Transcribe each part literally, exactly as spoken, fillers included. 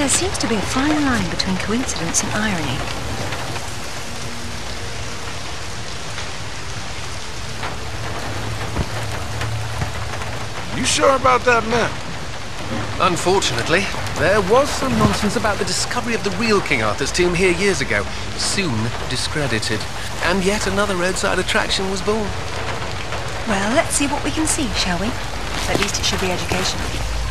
There seems to be a fine line between coincidence and irony. You sure about that map? Unfortunately, there was some nonsense about the discovery of the real King Arthur's tomb here years ago, soon discredited. And yet another roadside attraction was born. Well, let's see what we can see, shall we? At least it should be educational.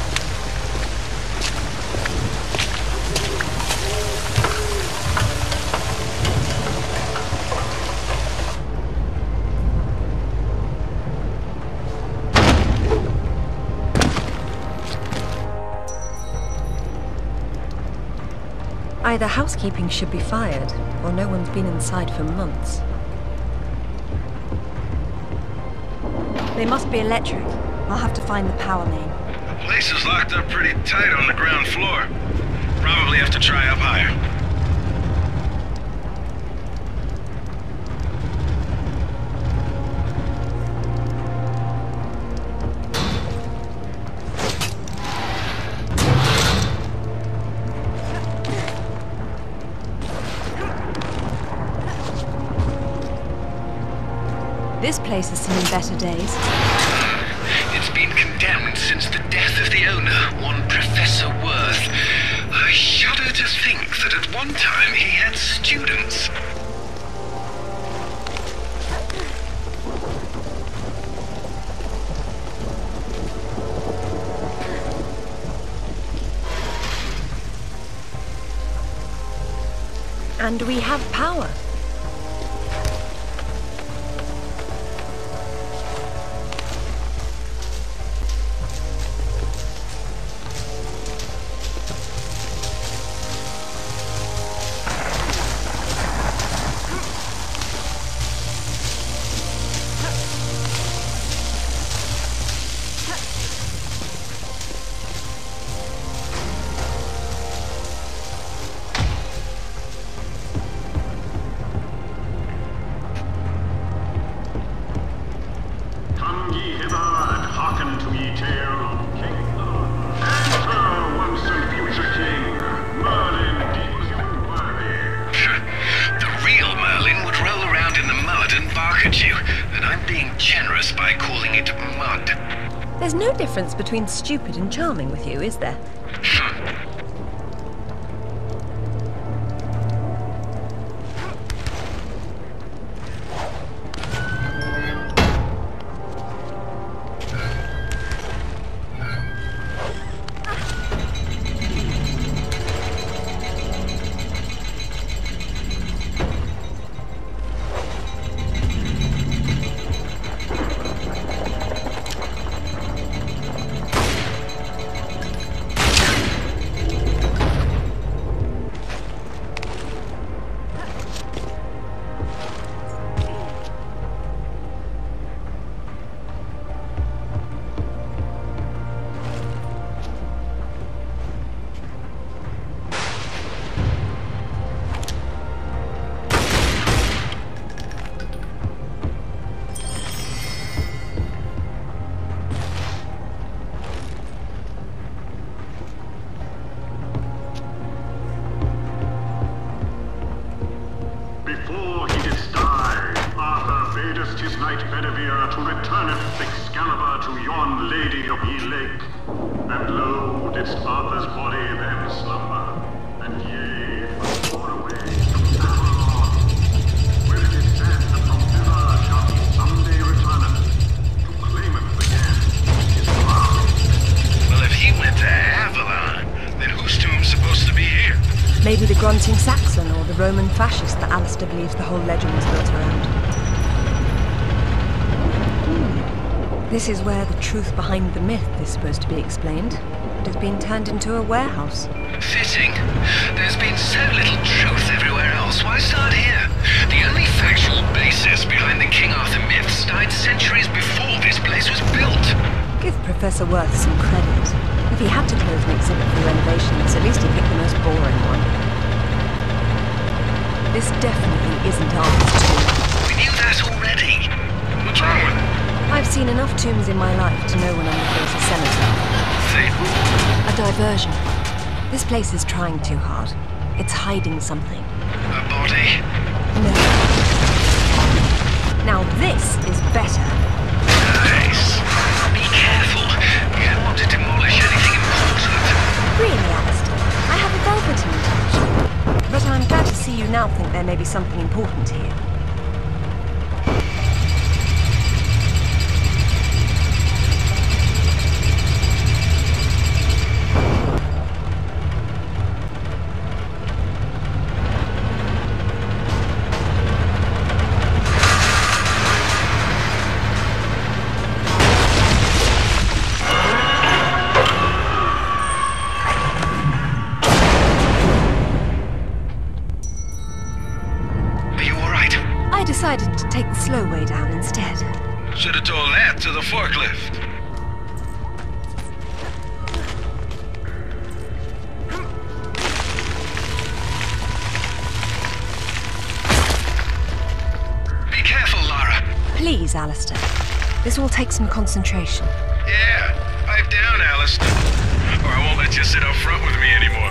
Either housekeeping should be fired, or no one's been inside for months. They must be electric. I'll have to find the power main. The place is locked up pretty tight on the ground floor. Probably have to try up higher. This place has seen better days. It's been condemned since the death of the owner, one Professor Worth. I shudder to think that at one time he had students. And we have power. There's no difference between stupid and charming with you, is there? Maybe the grunting Saxon or the Roman fascist that Alistair believes the whole legend was built around. Hmm. This is where the truth behind the myth is supposed to be explained. It has been turned into a warehouse. Fitting. There's been so little truth everywhere else. Why start here? The only factual basis behind the King Arthur myths died centuries before this place was built. Give Professor Worth some credit. If he had to close an exhibit for renovations, at least he picked the most boring one. This definitely isn't Arthur's tomb. We knew that already. What's wrong with it? I've seen enough tombs in my life to know when I'm the closest senator. See? A diversion. This place is trying too hard. It's hiding something. A body? No. Now this is better. Nice. Be careful. You don't want to demolish anything important. Really, Alistair, I have a velveteen touch. But I'm glad to see you now think there may be something important here. I decided to take the slow way down instead. Should have told that to the forklift. Be careful, Lara. Please, Alistair. This will take some concentration. Yeah, pipe down, Alistair. Or I won't let you sit up front with me anymore.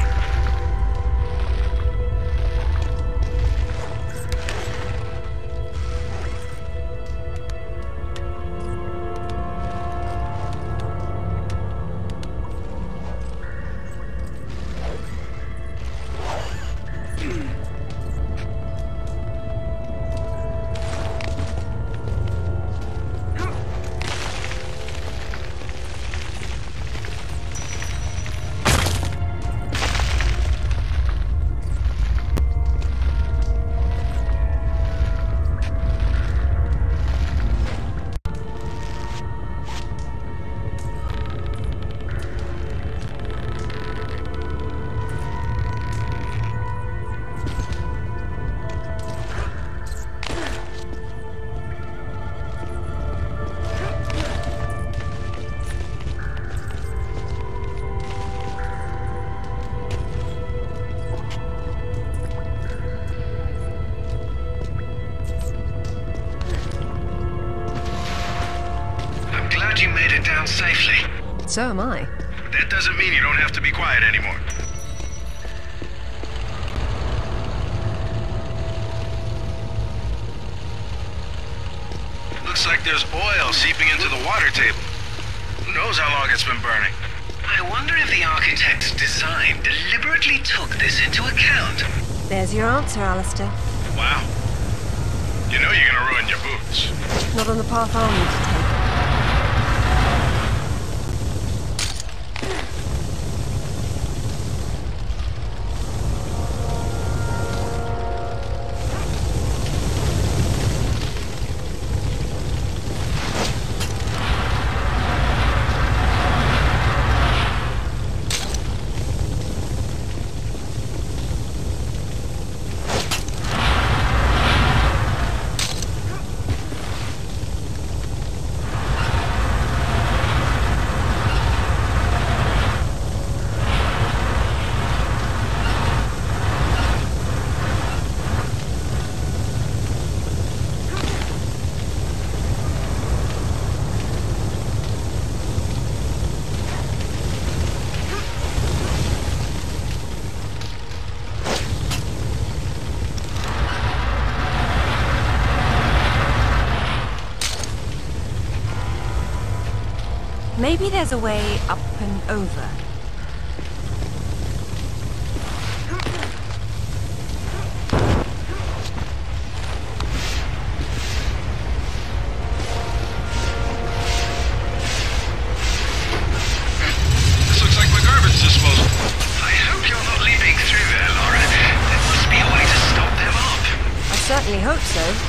You made it down safely. So am I. That doesn't mean you don't have to be quiet anymore. Looks like there's oil seeping into the water table. Who knows how long it's been burning? I wonder if the architect's design deliberately took this into account. There's your answer, Alistair. Wow. You know you're gonna ruin your boots. Not on the path I'll need to take. Maybe there's a way up and over. This looks like my garbage disposal. I hope you're not leaping through there, Lara. There must be a way to stop them up. I certainly hope so.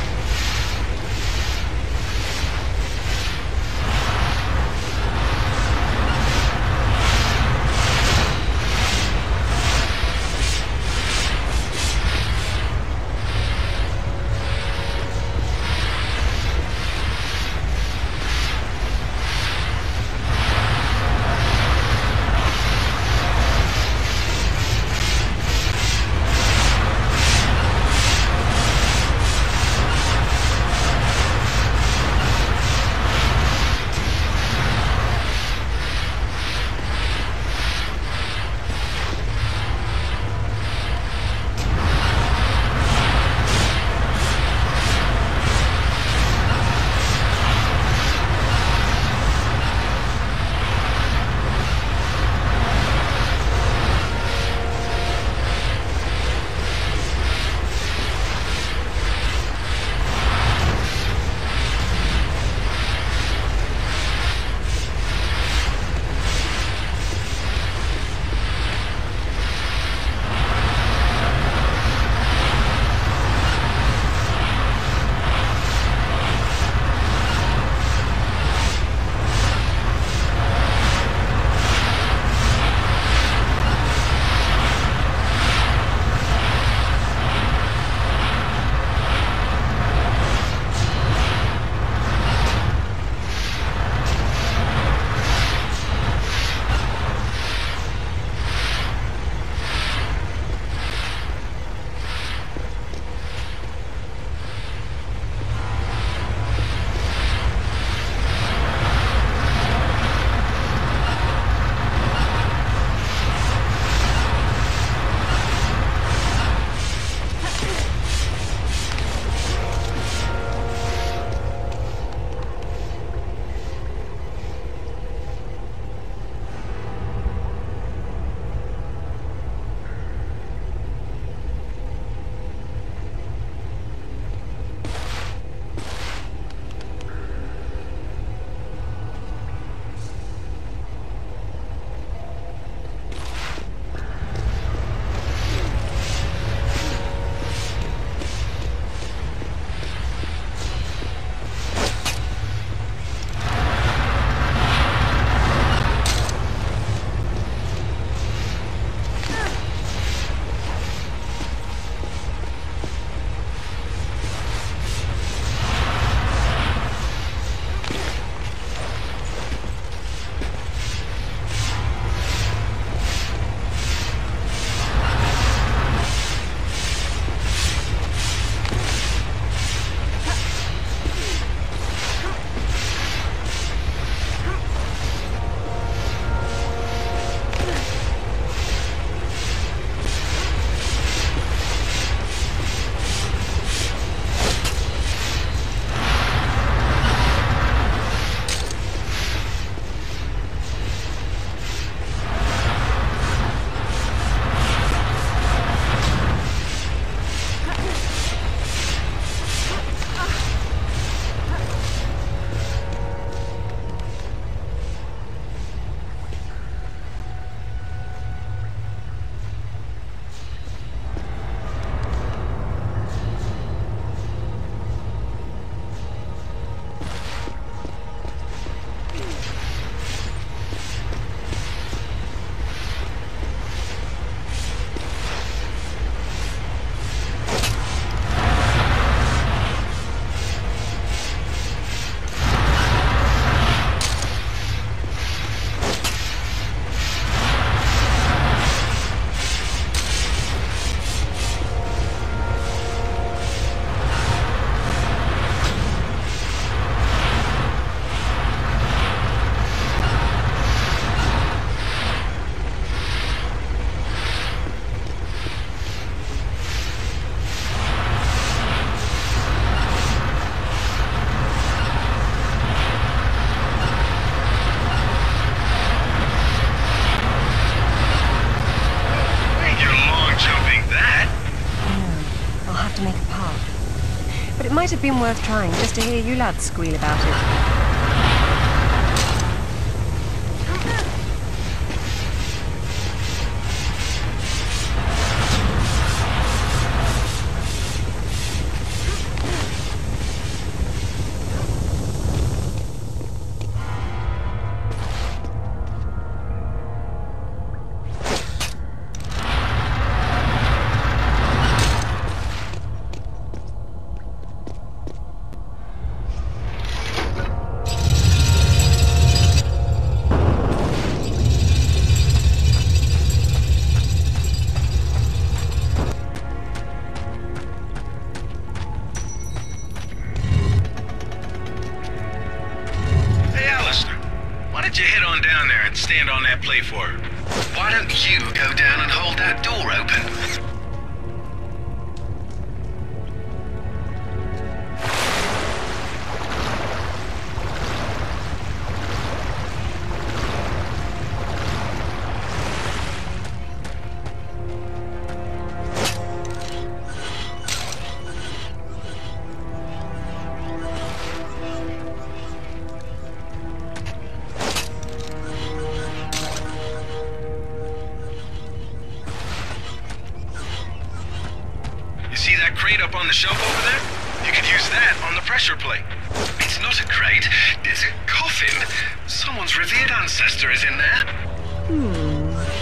might have been worth trying just to hear you lads squeal about it. Stand on that platform. Why don't you go down and hold that door open? See that crate up on the shelf over there? You could use that on the pressure plate. It's not a crate, it's a coffin. Someone's revered ancestor is in there. Hmm.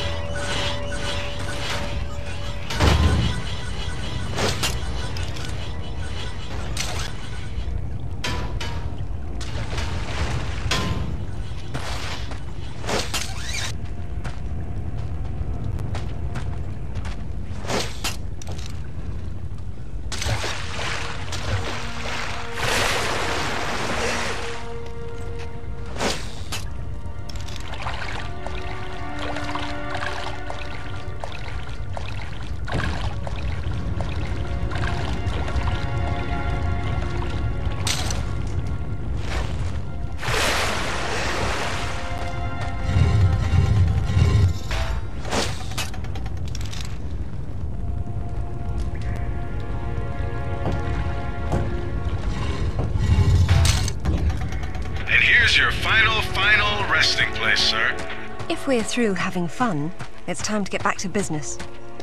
Your final, final resting place, sir. If we're through having fun, it's time to get back to business.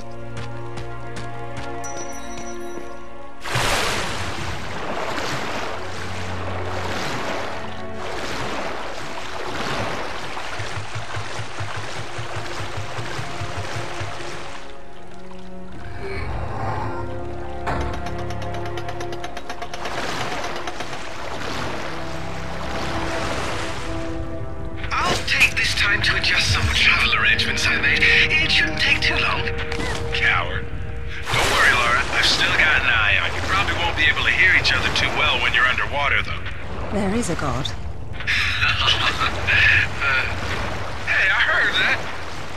To adjust some travel arrangements I made. It shouldn't take too long. Coward. Don't worry, Laura. I've still got an eye on you. Probably won't be able to hear each other too well when you're underwater, though. There is a god. uh, hey, I heard that.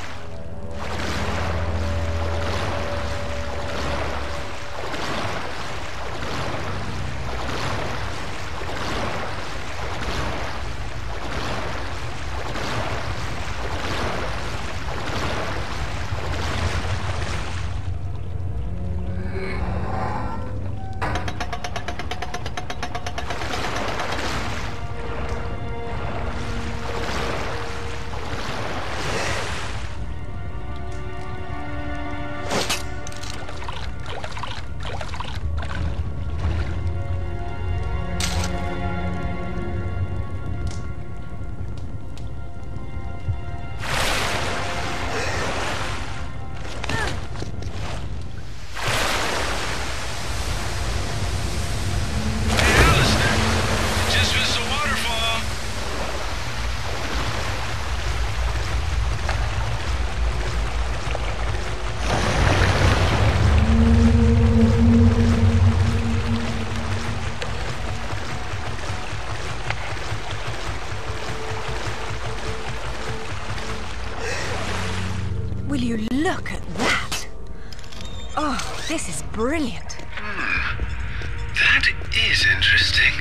Will you look at that? Oh, this is brilliant. Hmm. That is interesting.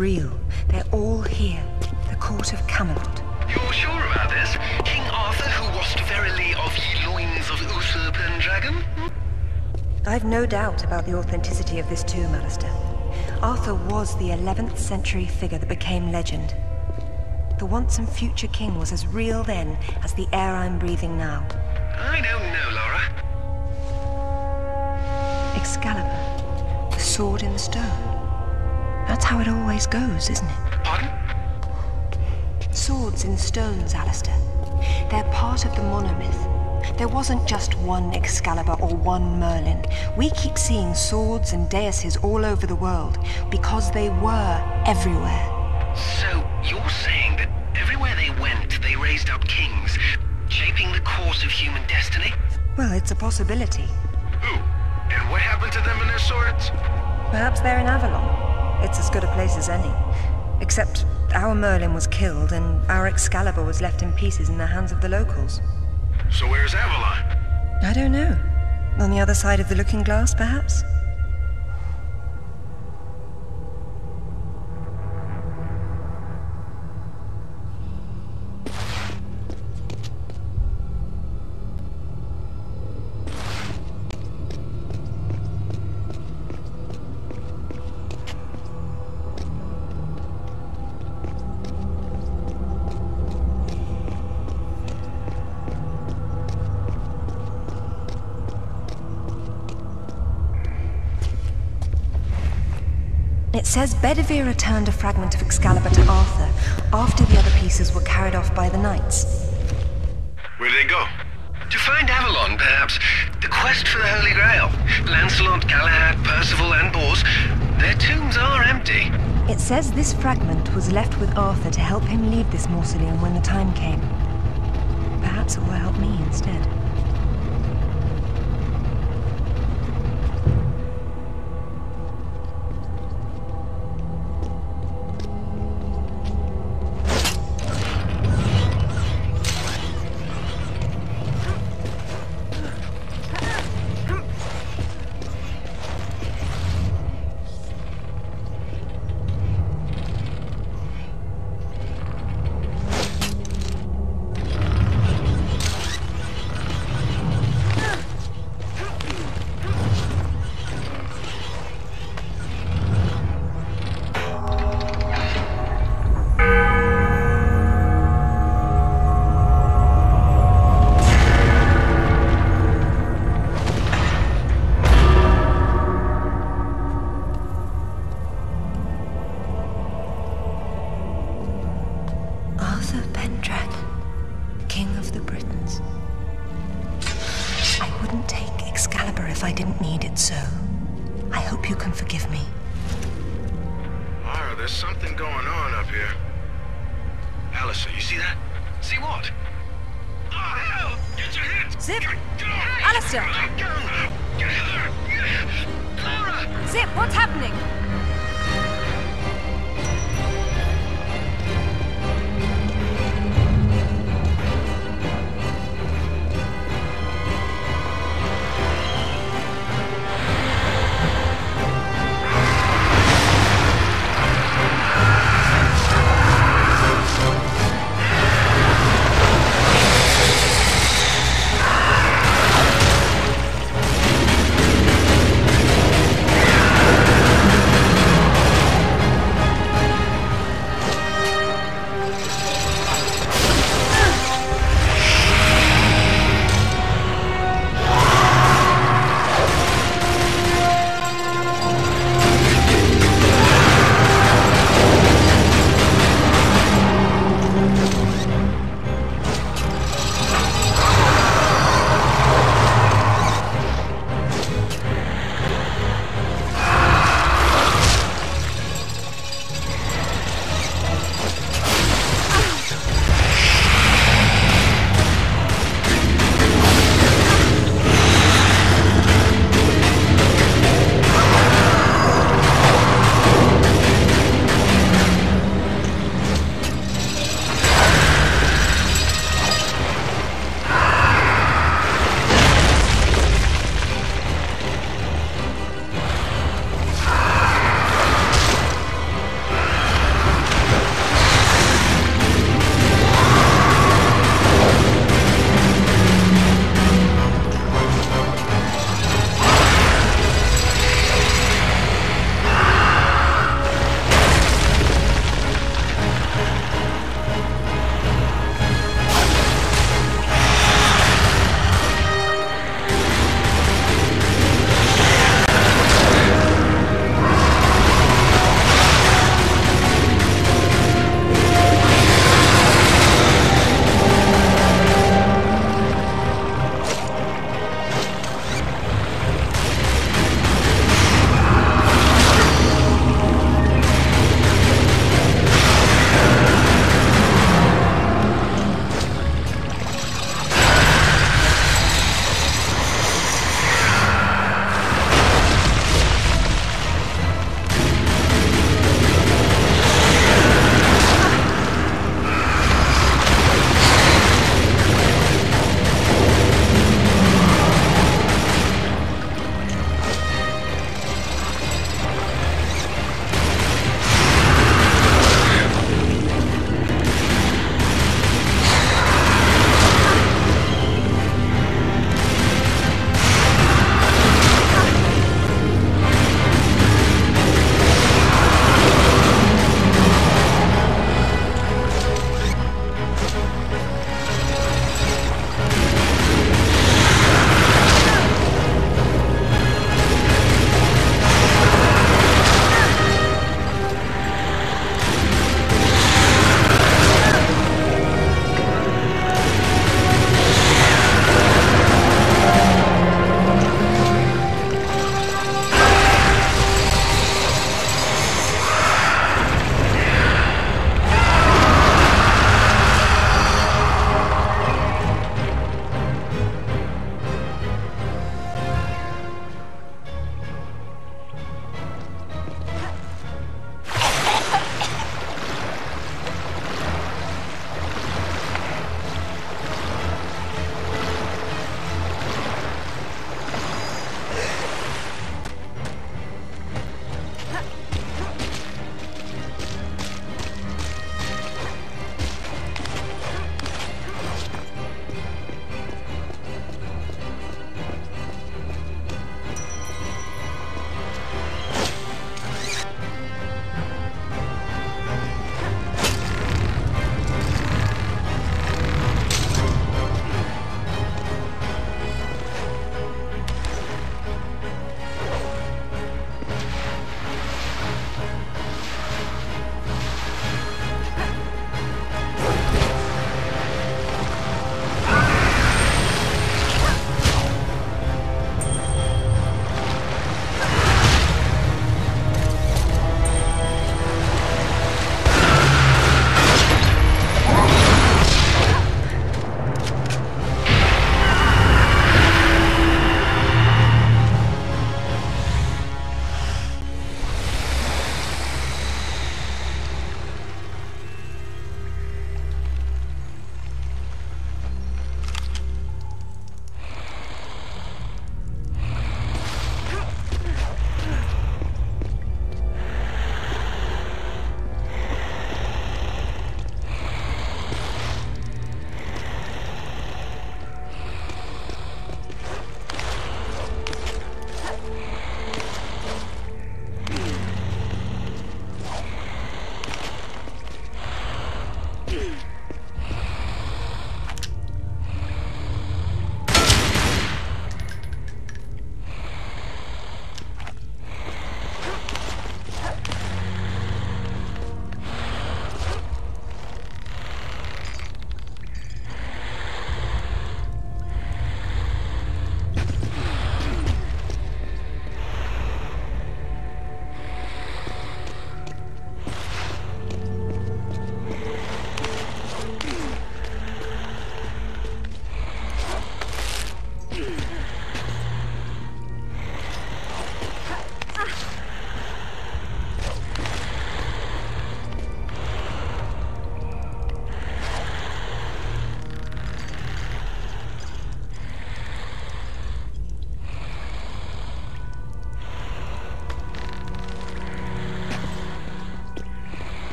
real. They're all here. The court of Camelot. You're sure about this? King Arthur, who wast verily of ye loins of Uther Pendragon? I've no doubt about the authenticity of this tomb, Alistair. Arthur was the eleventh century figure that became legend. The once and future king was as real then as the air I'm breathing now. I don't know, Laura. Excalibur, the sword in the stone. That's how it always goes, isn't it? Pardon? Swords in stones, Alistair. They're part of the monomyth. There wasn't just one Excalibur or one Merlin. We keep seeing swords and daises all over the world because they were everywhere. So, you're saying that everywhere they went, they raised up kings, shaping the course of human destiny? Well, it's a possibility. Who? And what happened to them and their swords? Perhaps they're in Avalon. It's as good a place as any. Except our Merlin was killed and our Excalibur was left in pieces in the hands of the locals. So where's Avalon? I don't know. On the other side of the looking glass, perhaps? It says Bedivere returned a fragment of Excalibur to Arthur after the other pieces were carried off by the knights. Where'd they go? To find Avalon, perhaps. The quest for the Holy Grail. Lancelot, Galahad, Percival, and Bors. Their tombs are empty. It says this fragment was left with Arthur to help him leave this mausoleum when the time came. Perhaps it will help me instead. There's something going on up here. Alistair, you see that? See what? Oh, hell! Get your hit! Zip! Get, get off. Alistair! Get her! Laura! Zip, what's happening?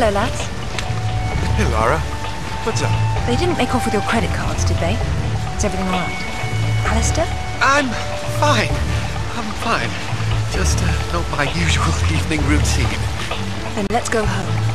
Hello, lads. Hey, Lara. What's up? They didn't make off with your credit cards, did they? Is everything all right? Alistair? I'm fine. I'm fine. Just uh, not my usual evening routine. Then let's go home.